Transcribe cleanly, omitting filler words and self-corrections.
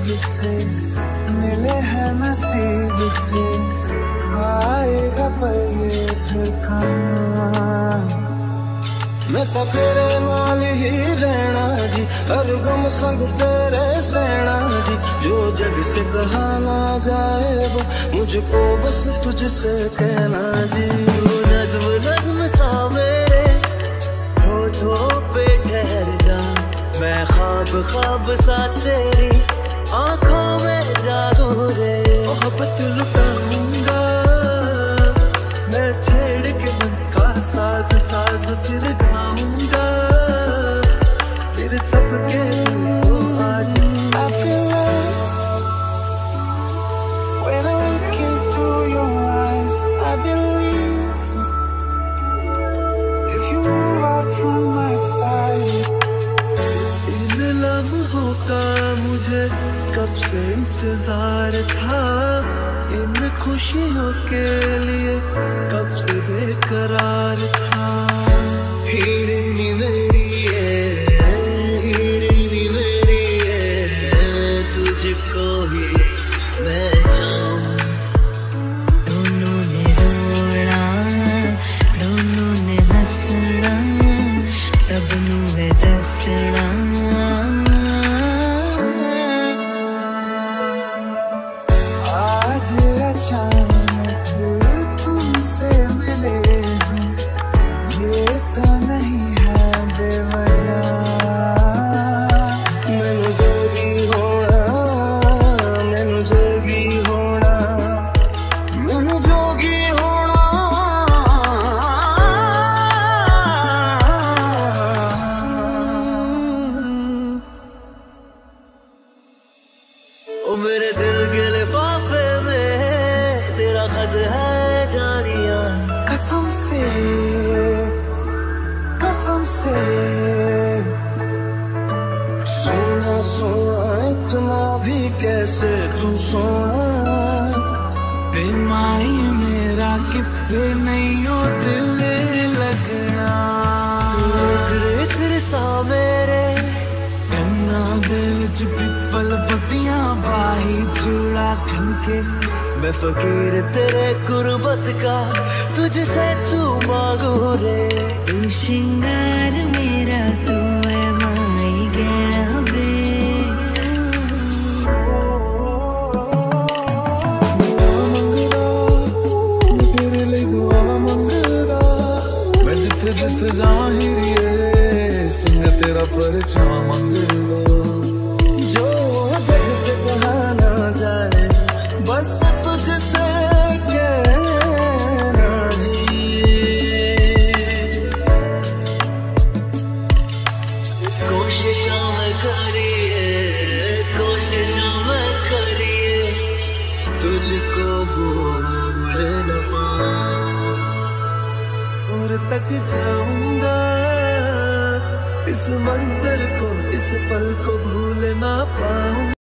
से मिले हैं नसीब से, आएगा पल ये फिर कहाँ। मैं तो तेरे नाल ही रहना जी, हर गम संग तेरे सहना जी। जो जग से कहा ना जाए वो मुझको बस तुझसे कहना जी। नज़्म नज़्म सा मेरे होठों पे ठहर जा, मैं ख्वाब ख्वाब सा तेरी आँखों में जागूं रे। मोहब्बत लुटाऊंगा मैं छेड़ के मन का साज साज, फिर गाऊंगा फिर सबके को आज। I feel like when I look into your eyes, I believe if you move out from my side। इन लम्हों का मुझे कब से इंतजार था, इन खुशियों के लिए कब से बेकरार था। हीरे मेरी हीरे मेरी तुझको ही मैं चाहूं। दोनों ने रोना दोनों ने हंसना, सबनू है दसना। आज अचानक तुमसे मिले हम, ये तो नहीं है बेवजह। मैनू जोगी होना मैनू जोगी होना मैनू जोगी होना। ओ मेरे दिल के लिफाफे में तेरा खत है जानिया। कसम से सोना सोना इतना भी कैसे तू सोना। बेमाई मेरा कितने नहीं हो दिल लगना। तेरे सा मेरे कन्ना दिल च पिपल पट्टियां बाही चूड़ा खनके। मैं फकीर तेरे गुर्बत का तुझसे तू मांगू रे। तू श्रृंगार मेरा तू है माई गहना वे। तेरे लिए दुआ मंगदा मैं जिथे जिथे जाहिर संग तेरा परछां मंगदा। जो जग से कहा ना जाए बस तुझसे कहना जी। कोशिशों में करिए तुझको भूल न पाऊं। और तक जाऊंगा इस मंजर को, इस पल को भूल ना पाऊं।